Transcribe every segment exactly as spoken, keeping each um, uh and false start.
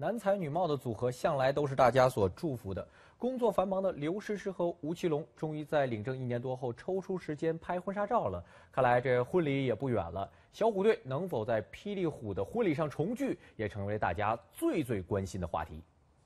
男才女貌的组合向来都是大家所祝福的。工作繁忙的刘诗诗和吴奇隆终于在领证一年多后抽出时间拍婚纱照了。看来这婚礼也不远了。小虎队能否在霹雳虎的婚礼上重聚，也成为大家最最关心的话题。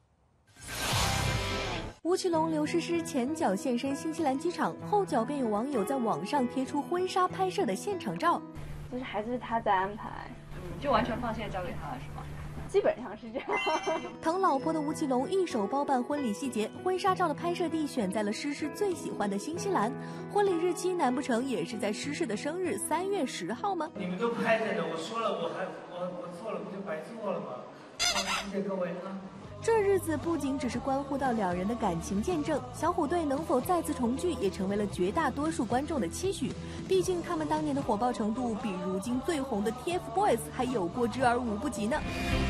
吴奇隆、刘诗诗前脚现身新西兰机场，后脚便有网友在网上贴出婚纱拍摄的现场照。 就是还是他在安排， 就完全放心的交给他了，是吗？ 基本上是这样。 疼老婆的吴奇隆一手包办婚礼细节，婚纱照的拍摄地选在了诗诗最喜欢的新西兰。婚礼日期难不成也是在诗诗的生日三月十号吗？ 你们都拍着呢，我说了，我还我我错了，不就白做了吗？好，谢谢各位啊。 这日子不仅只是关乎到两人的感情见证，小虎队能否再次重聚，也成为了绝大多数观众的期许。毕竟他们当年的火爆程度，比如今最红的 T F BOYS 还有过之而无不及呢。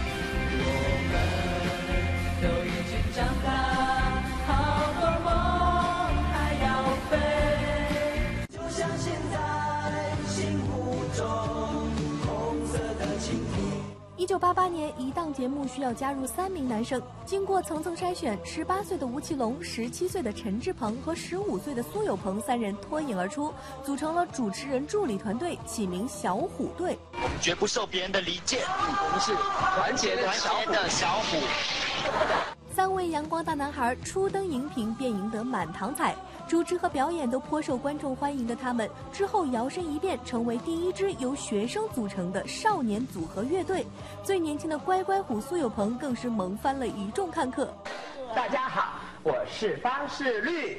都已经长大，好多梦还要飞，就像现在心目中红色的蜻蜓。 一九八八年，一档节目需要加入三名男生，经过层层筛选，十八岁的吴奇隆、十七岁的陈志朋和十五岁的苏有朋三人脱颖而出，组成了主持人助理团队，起名小虎队。 我们绝不受别人的离间，我们是团结的小虎的小虎。 三位阳光大男孩初登荧屏便赢得满堂彩，主持和表演都颇受观众欢迎的他们，之后摇身一变成为第一支由学生组成的少年组合乐队。最年轻的乖乖虎苏有朋更是萌翻了一众看客。 大家好，我是方世律。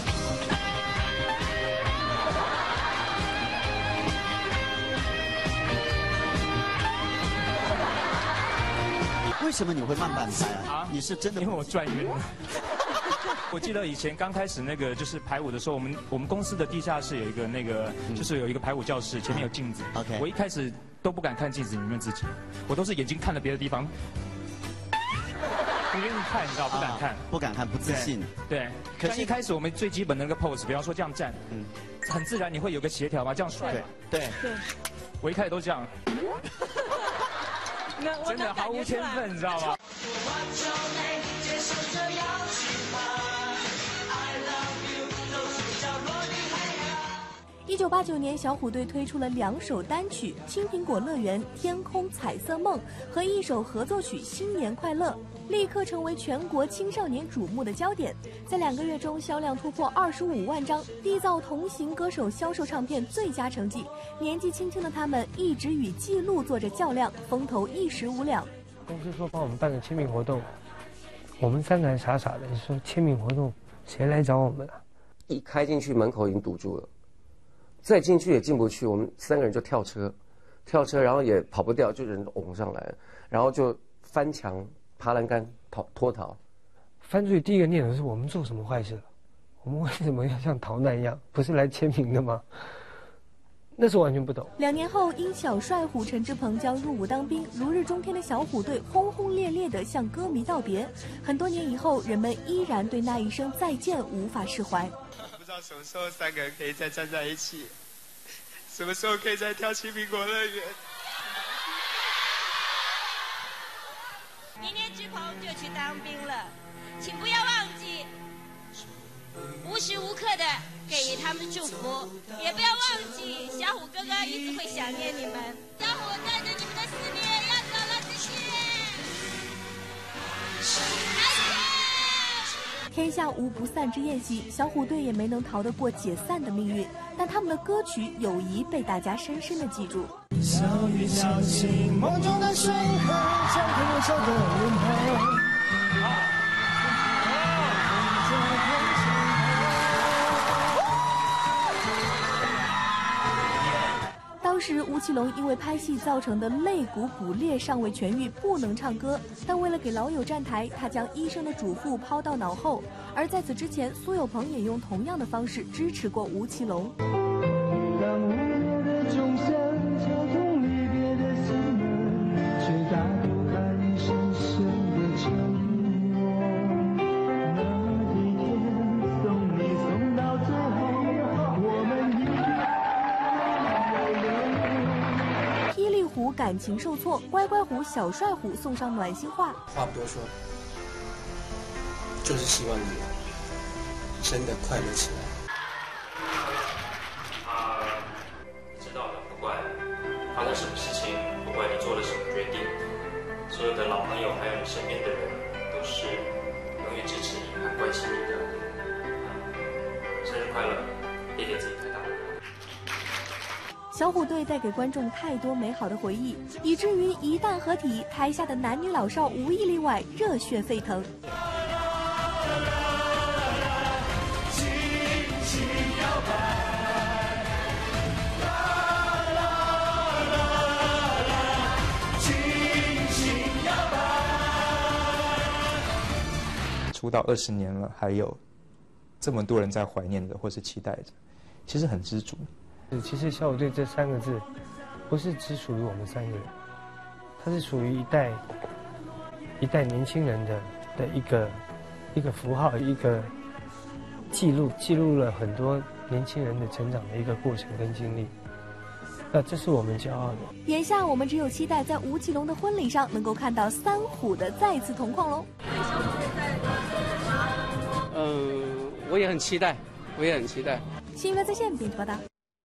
为什么你会慢半拍啊？啊你是真的？ 因为我转晕了。我记得以前刚开始那个就是排舞的时候，我们我们公司的地下室有一个那个，嗯、就是有一个排舞教室，前面有镜子。 OK。 我一开始都不敢看镜子里面自己，我都是眼睛看了别的地方。不愿意看，你知道，不敢看，啊、 不敢看，不自信。 对。对可是一开始我们最基本的那个 pose， 比方说这样站，嗯，很自然，你会有个协调嘛，这样甩嘛。对。对。对我一开始都这样。真的毫无天分，你知道吗？ 一九八九年，小虎队推出了两首单曲《青苹果乐园》《天空彩色梦》和一首合作曲《新年快乐》，立刻成为全国青少年瞩目的焦点。在两个月中，销量突破二十五万张，缔造同行歌手销售唱片最佳成绩。年纪轻轻的他们一直与记录做着较量，风头一时无两。 公司说帮我们办个签名活动，我们三个人傻傻的，你说签名活动谁来找我们啊？ 一开进去门口已经堵住了，再进去也进不去，我们三个人就跳车，跳车然后也跑不掉，就人拱上来，然后就翻墙、爬栏杆逃脱逃。 犯罪第一个念头是我们做什么坏事了？我们为什么要像逃难一样？不是来签名的吗？那是完全不懂。 两年后，因小帅虎陈志朋将入伍当兵，如日中天的小虎队轰轰烈烈地向歌迷道别。很多年以后，人们依然对那一声再见无法释怀。 不知道什么时候三个人可以再站在一起，什么时候可以再跳青苹果乐园。 明年志鹏就去当兵了，请不要忘记无时无刻的给予他们祝福，也不要忘记小虎哥哥一直会想念你们。小虎带着你们的思念要走了，再见。 天下无不散之宴席，小虎队也没能逃得过解散的命运，但他们的歌曲友谊被大家深深的记住。 小雨小心梦中的水河，像朋友的轮回。 当时吴奇隆因为拍戏造成的肋骨骨裂尚未痊愈，不能唱歌，但为了给老友站台，他将医生的嘱咐抛到脑后。而在此之前，苏有朋也用同样的方式支持过吴奇隆。 当午夜的钟声敲痛离别的心门，却打不开你深深的承诺。那一天送你送到最后，我们一霹雳虎改感情受挫，乖乖虎小帅虎送上暖心话。 话不多说，就是希望你真的快乐起来。 啊，知道的，不管发生什么事情，不管你做了什么决定，所有的老朋友还有你身边的人，都是永远支持你、很关心你的。生日快乐，别给自己太大的。 小虎队带给观众太多美好的回忆，以至于一旦合体，台下的男女老少无一例外热血沸腾。 出道二十年了，还有这么多人在怀念着或是期待着，其实很知足。 其实小虎队这三个字，不是只属于我们三个人，它是属于一代一代年轻人的的一个一个符号，一个记录，记录了很多年轻人的成长的一个过程跟经历。那这是我们骄傲的。 眼下我们只有期待在吴奇隆的婚礼上能够看到三虎的再次同框喽。 嗯，我也很期待，我也很期待。 新闻在线编辑报道。